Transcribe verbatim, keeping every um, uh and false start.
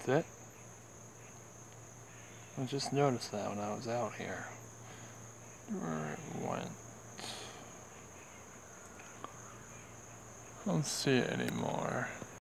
with it. I just noticed that when I was out here. Where it went. I don't see it anymore.